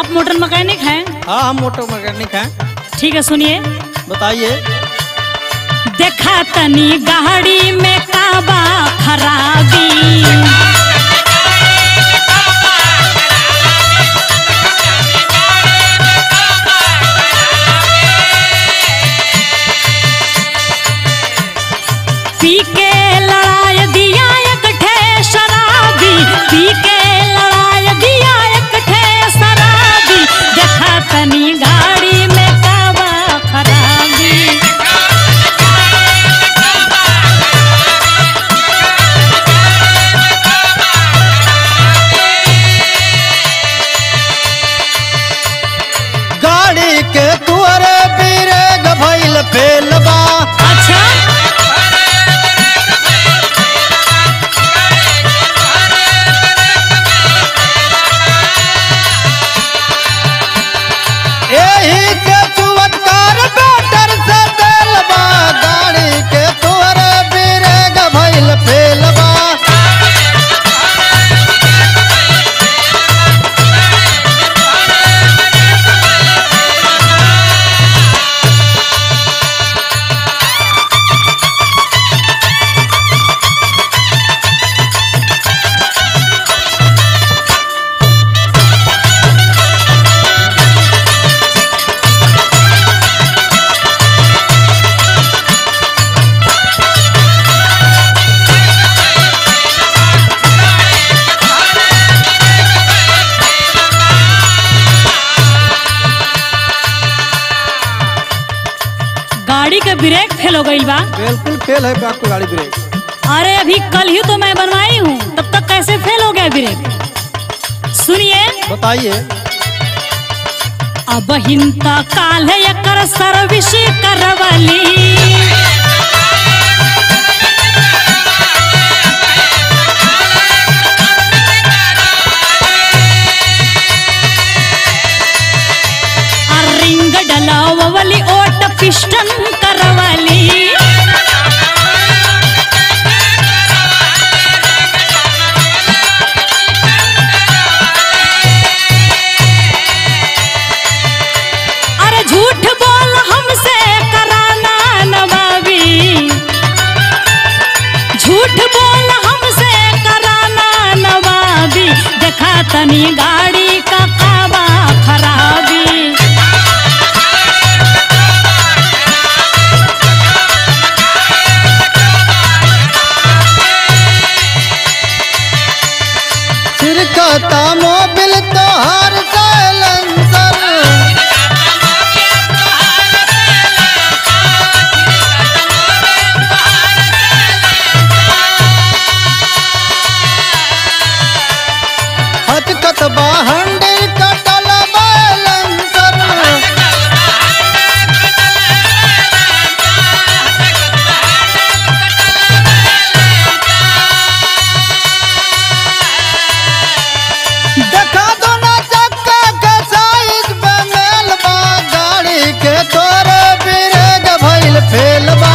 आप motor mechanic हैं? हाँ, हम मोटर मैकेनिक हैं। ठीक है, सुनिए। बताइए। देखा तनी गाड़ी में काबा खराबी, पी के लड़ाई दिया एक ठे शराबी, पी के लड़ाई दिया एक ठे शराबी, देखा तनी गाड़ी में काबा खराबी। गाड़ी के तुअरे ब्रेक भइल फेल बा। अच्छा, यही के चुवत कार्बेटर से तेल बा। गाड़ी के तुअरे ब्रेक भइल फेल बा। गाड़ी के ब्रेक फेल हो गई बा। बिल्कुल फेल है आपकी गाड़ी ब्रेक। अरे अभी कल ही तो मैं बनवाई हूँ, तब तक कैसे फेल हो गया ब्रेक? सुनिए। बताइए। अब हिंता काल है एकर सर्विस करवली, रिंग डलावली ओट पिस्टन करवली, अरे झूठ बोल हमसे कराना नवाबी, झूठ बोल हमसे कराना नवाबी, देखा तनी गाड़ी का काबा खराबी। सिरकता मोबिल तोहार साइलेंसर, हचकत बाहंडी कटल बैलेंसर। देखा दो ना चक्का के साइज पे मेल बा। गाड़ी के तोरे ब्रेक भइल फेल बा।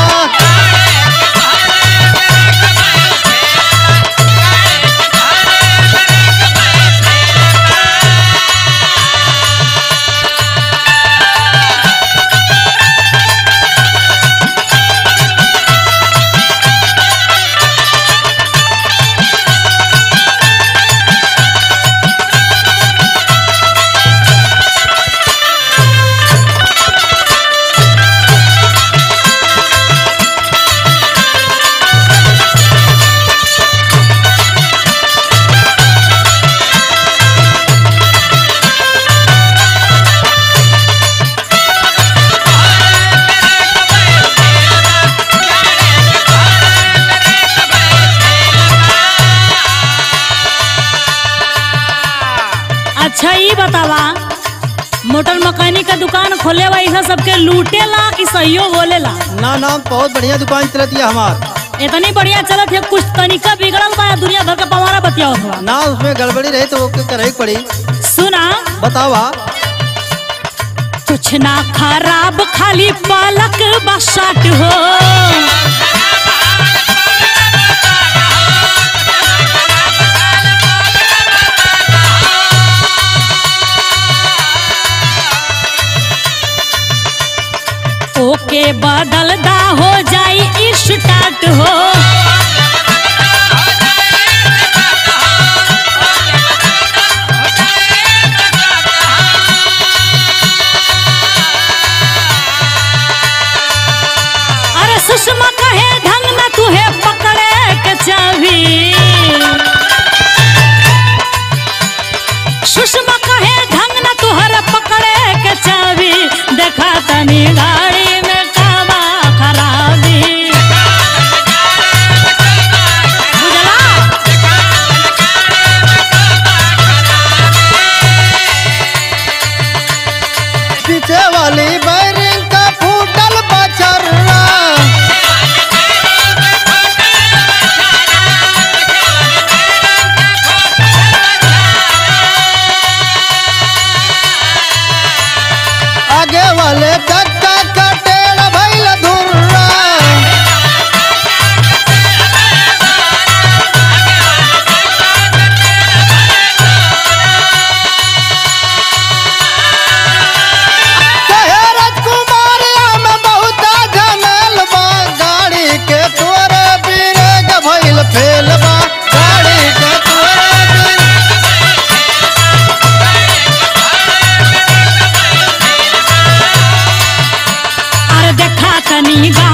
अच्छा ये बतावा, मोटर मैकेनिक का दुकान खोले वैसा सबके लूटेला कि सहियो बोलेला? ना ना, बहुत बढ़िया दुकान चलती है हमार। इतनी बढ़िया चलत है, कुछ तनिका बिगड़ल बा दुनिया भर का पवारा बतिया हुआ ना, उसमें गड़बड़ी रही तो वो करे पड़ी। सुना। बतावा। कुछ ना खराब, खाली पालक बसाट हो, के बदलदा हो जाई स्टार्ट हो। अरे सुषमा कहे ढंग न तुहे पकड़े के चाबी, सुषमा कहे ढंग न तुहर पकड़े के चाबी, देखा तनी गाड़ी में काबा खराबी। बुझला? पीछे वाली बैरिंग का फूटल बचर्रा, आगे वाले चक्का का टेढ़ भइल धुर्रा। कहे राजकुमारिया में बहुत झमेल बा, गाड़ी के तोरे ब्रेक भइल फेल बा, गाड़ी के तोरे अरे देखा तनी